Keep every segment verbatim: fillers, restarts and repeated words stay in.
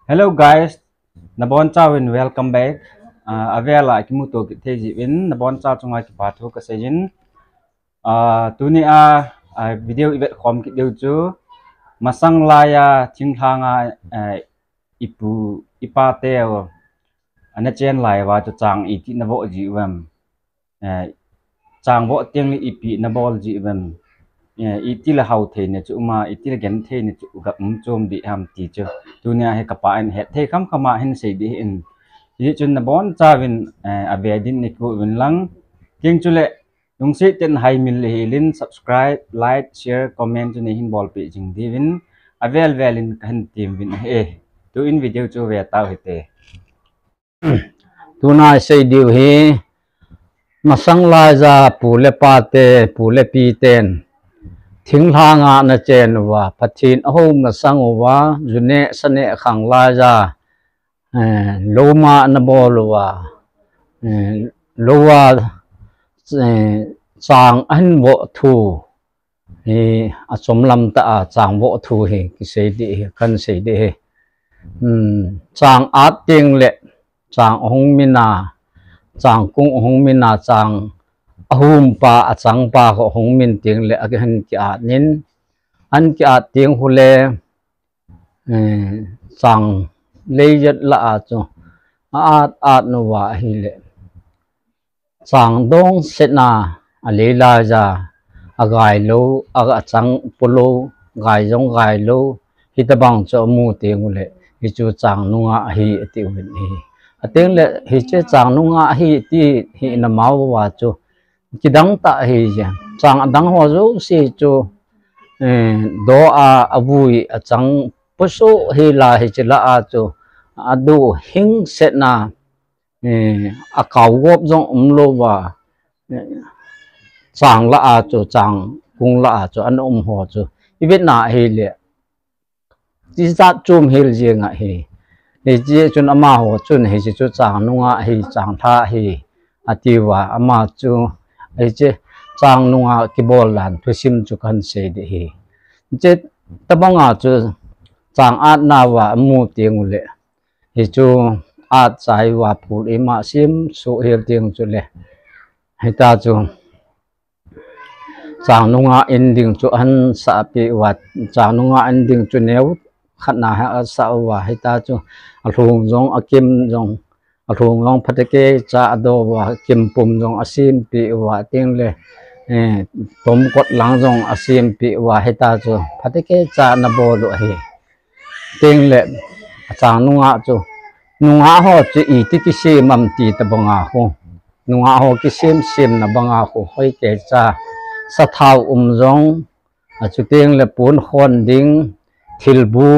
Hello guys, nabon chawin welcome back. Uh, avela kimuto kiteji win nabon chaw chunga ki pathu ka sejin. Uh, tuni a uh, video ibet khom ki deu chu masang laya thingthanga uh, ipu ipateo ana chen lai wa chu chang iti nabo ji wam. Uh, chang bo tiang li ipi nabol ji wam. Iti la hau the ne chu ma iti la gen the ne chu ga um chom di ham ti chu tunia he kapa an he the kham khama hen sei di in yi chun na bon chawin a ve din ni ku win lang king chu le lung si ten hai mil hi lin subscribe like share comment chu ne hin bol pi jing di win avel velin kan tim win he tu in video chu ve tau he te tuna sei diu hi masang la za pu le pa te pu le pi ten thing la nga na chen wa pathin ahom na sang wa june sane khang la za lo ma na bol wa lo wa chang an bo thu hi a chom lam ta a chang bo thu hi ki sei di kan sei di hi chang at ting le chang hong mina chang kung hong mina chang ahum pa a chang pa ko hong min ting le again ki a nin an ki a ting hule chang leyat la a chu at at no wa hi le chang dong setna a le la ja a gai lo a chang polo gai jong gai lo hi ta bang cho mu ting le hi chu chang nunga hi ti win hi tiếng lệ hi chế chàng nung ngã hi ti hi na máu và chu ki dang ta hi ja chàng dang ho zo si chu do a avui a chang poso hi la hi chela a chu adu hing set na a kaw gop jong um lo wa chàng la a chu chàng kung la a chu an um ho chu i vet na hi le ti sa chum hil je nga hi hi chi chun ama ho chun hi chi chu chang nunga hi chang tha hi atiwa ama chu hi chi chang nunga ki bol lan thu sim chu kan se de hi che tabanga chu chang at na wa mu tiang le hi chu at sai wa phul ima sim su hel tiang chu le hi ta chu chang nunga ending chu an sa pi wa chang nunga ending chu neu khát na ha sao wa hay ta chu a thung jong a kim jong a thung jong phatake cha do wa kim pum jong asim pi wa ting le tom kot lang jong asim pi wa hay ta chu phatake cha na bo lo hi ting le chang nunga chu nunga ho chi i ti ki si mam ti ta banga ho nunga ho ki sim sim na banga ho hoi ke cha sa thau um jong a chu ting le pun khon ding thil bu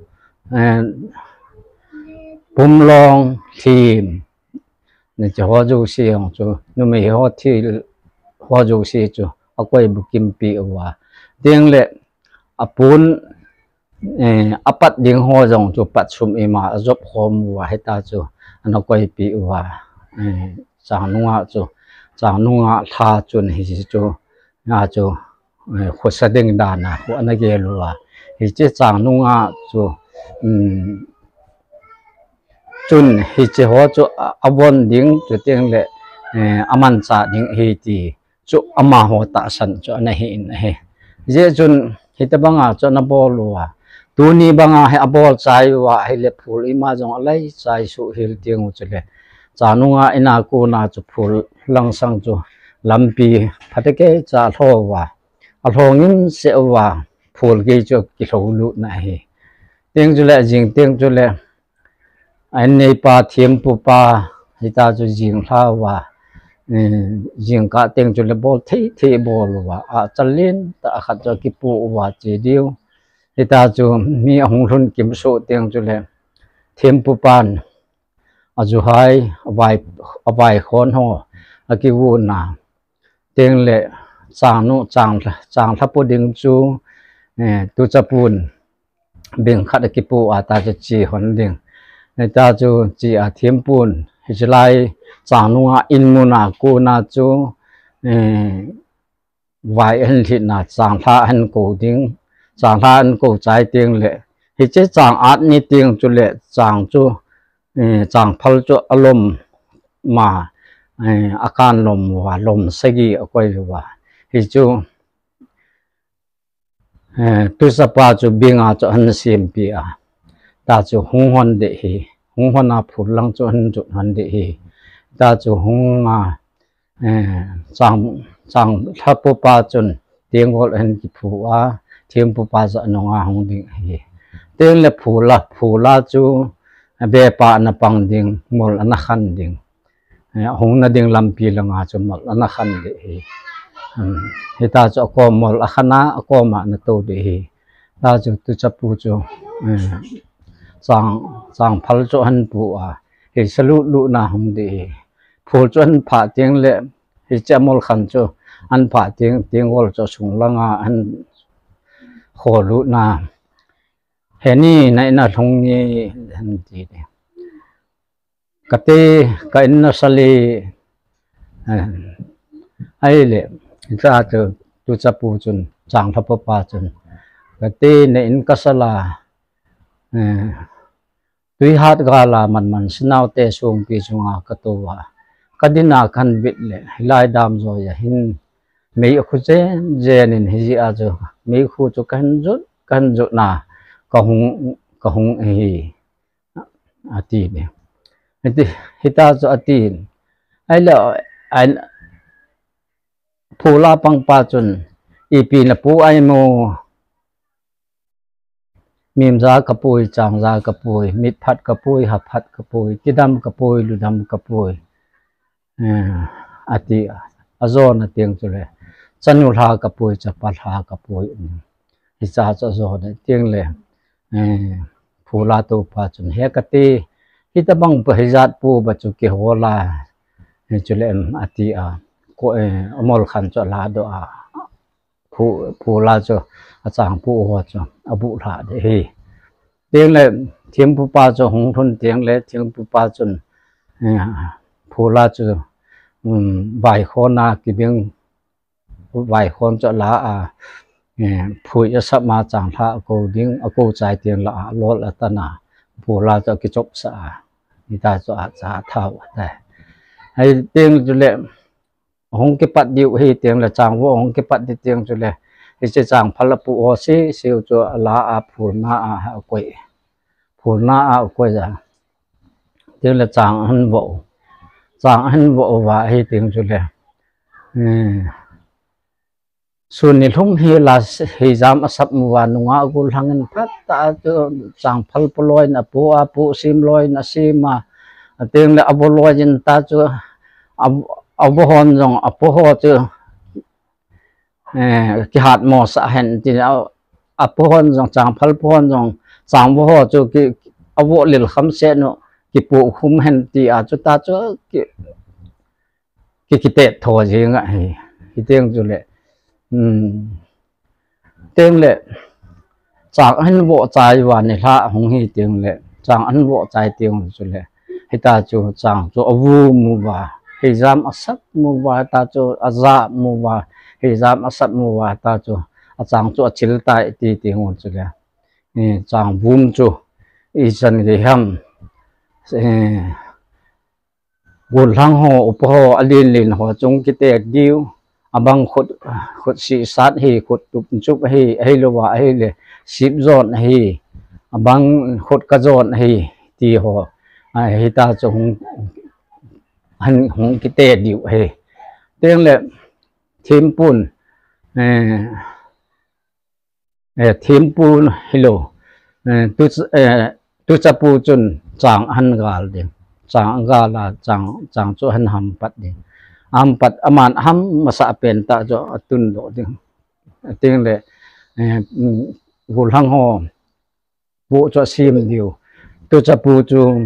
bum long thim ne cho ho ju si ong chu nu me ho thil ho ju si chu a koi bu kim pi wa ding le apun apat ding ho jong chu pat sum e ma job khom wa heta chu an koi pi wa chang nunga chu chang nunga tha chun hi chu na chu khu sa ding da na khu an ge lu wa hi che chang nunga chu chun hi che ho chu avon ding chu teng le aman cha ding hi ti chu ama ho ta san chu na hi in he je chun hi ta banga chu na bol wa tu ni banga he abol chai wa hi le phul ima jong alai chai su hil tiang chu le cha nunga ina ku na chu phul lang sang chu lampi phatake cha tho wa a thongin se wa phul ge chu ki thau lu na hi teng chu le jing teng chu le an nei pa thiam pu pa hi ta chu jing tha wa jing ka teng chu le bol thei thei bol wa a chalin ta khat chu ki pu wa che diu hi ta chu mi hong lun kim so teng chu le thiam pu pan a ju hai vai vai khon ho a ki wu na teng le chang nu chang chang tha pu ding chu tu chapun bing khat ki pu ata chi hon ding ta chu chi a thiam pun hilai chang nunga in muna ku na chu vai an thi na chang tha an ko ding chang tha an ko chai ting le hi che chang at ni ting chu le chang chu chang phal chu alom ma akan lom wa lom segi akoi wa hi chu tu sapa chu binga chu han sim pi a ta chu hung hon de hi hung hon a phul lang chu han chu han de hi ta chu hung a chang chang thapo pa chun tiếng gọi anh phụ á thêm phụ pa sợ nó nga hong ding hi tiếng là phụ la phụ la chu be pa na pang ding mol ana khan ding hong na ding lam pi la nga chu mol ana khan de hi hi ta chu ko mol a khana ko ma na to de hi ta chu tu chapu chu sang sang phal chu han pu a hi salu lu na hong de phụ chu han pha tiếng le hi chamol khan chu anh phá tiếng tiếng gọi cho sung lăng à anh khổ lũ na hè ni này na thong ni anh gì đấy cái tê cái nó sali ai lệ ra từ tu chấp bu chun chẳng thắp pa chun cái tê này in kasala tuy hát gala man man sinau te sung pi chunga katowa kadina khan bit le hilai dam zo ya hin mấy khu chế gen hình gì à chứ mấy khu cho căn rốt căn rốt na có hung có hung hi à tì này thì hita cho tì ai là anh phù la bang pa chun ipi là phù ai mo mìm giá kapui chang giá kapui mít phát kapui hấp phát kapui tidam kapui ludam kapui à tì azon là tiếng cho lệ chân nhul ha kapui chapat ha kapui hi cha cho zo ne tiếng lệ phù la tu pa chun he kati hi ta bang pa hizat pu ba chu ki hola chu le ati a ko amol khan cho la do a phù phù la cho a chang pu ho cho abu la de hi tiếng lệ thiêm pu pa cho hong thun tiếng lệ thiêm pu pa chun phù la cho vài khôn na cái biếng vài khôn cho lá à phui ya sắp mà chẳng tha cô điên cô trái tiền là lót là ta na phù la cho cái chốc sa người ta cho giá thảo đây hay tiếng cho lệ hong cái bắt điệu hay tiếng là chẳng vô hong cái bắt đi tiếng cho lệ thì sẽ chẳng phải là phụ hồ sĩ siêu cho lá à phù na à quậy phù na à quậy ra tiếng là chẳng hơn bộ chẳng anh vợ và hay tiếng cho lệ xuân này không hi là hi dám sắp mua nunga gul hangen phát ta cho chẳng phal poloi na pu a pu sim loi na sim mà tiếng là abo loi jin ta cho abo hon jong apo ho cho cái hạt mò sa hen thì abo hon jong chẳng phal hon jong chẳng bo ho cho cái abo lil kham se no cái bộ khum hen thì à cho ta cho cái cái cái tệ thò gì ngại cái tiếng cho lệ tiếng lệ chẳng anh bộ trái và này lạ không hi tiếng lệ chẳng anh bộ trái tiếng cho lệ thì ta cho chẳng cho vu mu và thì giam asat mu và ta cho azza mu và thì giam asat mu và ta cho chẳng cho chil tai ti tiếng cho lệ chẳng vum cho isan cái ham gul hang ho upo alin lin ho chung kite diu abang khut khut si sat hi khut tup chup hi hi lowa hi le sip zon hi abang khut ka zon hi ti ho hi ta chung han hong kite diu hi tiếng le thim pun eh thim pun hello tu tu chapu chun chang han gal de chẳng ga là chẳng chẳng cho hắn ham pat đi ham pat aman ham masa pen ta cho tun do tiếng tiếng le gul hang ho bộ cho sim điều tu cha pu chu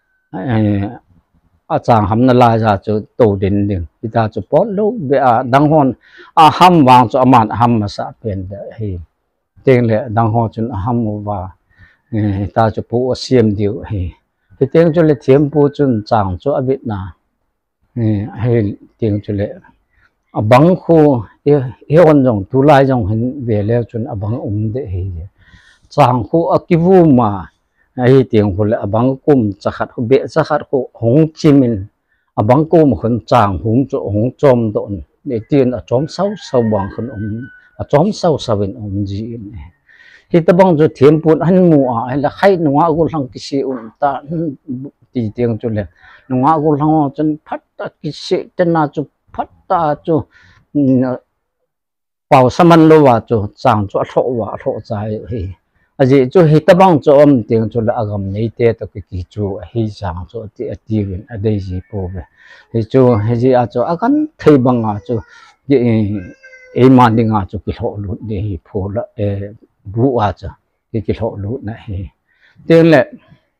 a chẳng ham na la ra cho tổ đến đường thì ta cho pot lu be a dang hon a ham wang cho aman ham masa pen de hi tiếng le dang ho chun ham wa ta cho pu sim điều hi thì tiếng cho lệ thiêm pu chun chẳng cho ở Việt Nam hay tiếng cho lệ ở băng khu yêu con dòng tu lai dòng hình về leo chun ở băng um để hi chàng khu akivu mà ai tiếng hul abang kum chakhat hu be chakhat hu hong chimin abang kum khun chàng hung cho hong chom don để tiền ở chom sau sau bang khun om ở chom sau sau bên om ji hi ta bang cho thiam pun han mu a la khai nuwa gu lang ki si un ta ti tiếng cho le nuwa gu lang chen phat ta ki si ten na chu phat ta chu bảo saman lo wa chu chang chu tho wa tho chai hi aji chu hi ta bang cho om tiếng cho la agam nei te to ki ki chu hi chang cho ti ti win a dei ji po be hi chu hi ji a chu akan thei bang a chu e ma ding a chu ki tho lu de hi pho la e bu a cha ki ki tho lu na hi tiếng le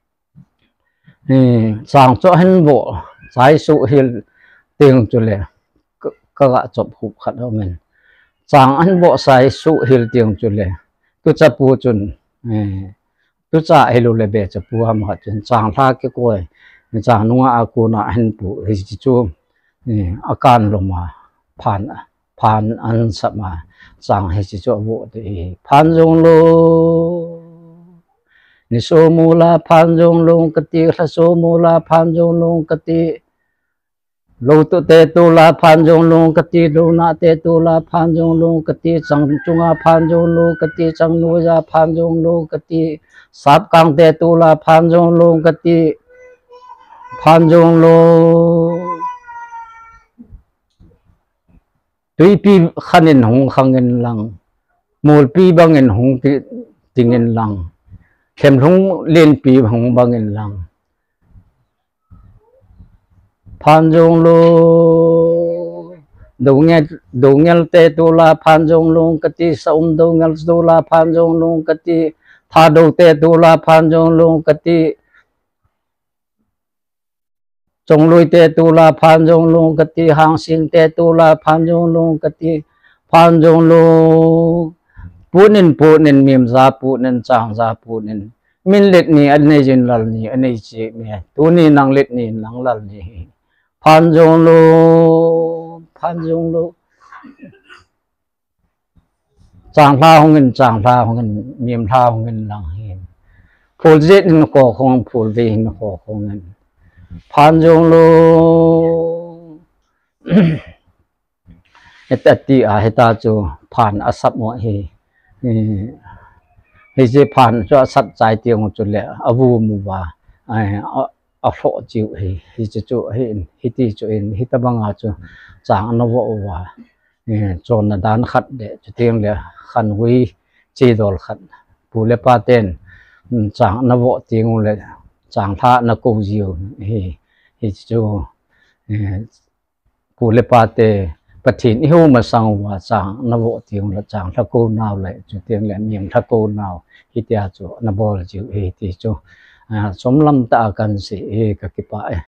chang cho hen bo chai su hi tiếng cho le ka ga chop hu khat ho men chang an bo sai su hil tiang chu le tu cha pu chun tu cha elu le be cha pu ham ha chun chang tha ke koi chang nuwa a ku na han pu ri chu akan lo ma phan phan an sa ma chang he chi chu bo de phan jong lo ni so mu la phan jong lo ka ti la so mu la phan jong lo ka ti lô tu tê tu la phan jong lung kati lô na tê tu la phan jong lung kati chang chunga phan jong lung kati chang nu ja phan jong lung kati sap kang tê tu la phan jong lung kati phan jong lung tui pi khanin hong khangin lang mul pi bangin hong ti tingin lang khem lung len pi hong bangin lang phan jong lo do nghe do nghe te tu la phan jong lung kati saum do nghe tu la phan jong lung kati tha do te tu la phan jong lung kati chong lui te tu la phan jong lung kati hang sin te tu la phan jong lung kati phan jong lo punin punin mim za punin chang za punin min let ni an nei jin lal ni an nei chi me tu ni nang let ni nang lal ni phan jong lo phan jong lo chang la hong ngin chang la hong ngin miem la hong ngin lang hin phul zet in ko khong phul ve in ko khong ngin phan jong lo etati a heta chu phan asap mo hi hi je phan cho sat chai tiang chu le awu mu wa a pho chiu hi hi chu hi hi ti chu in hi ta banga chu chang na wo wa chon na dan khat de chu tiang le khan hui chi dol khat pu le pa ten chang na wo tiang le chang tha na ko jiu hi hi chu pu le pa te pathin hu ma sang wa chang na wo tiang la chang tha ko naw le chu tiang le miem tha ko naw hi tia chu na bol chiu hi ti chu som lam ta kan si e ka ki pa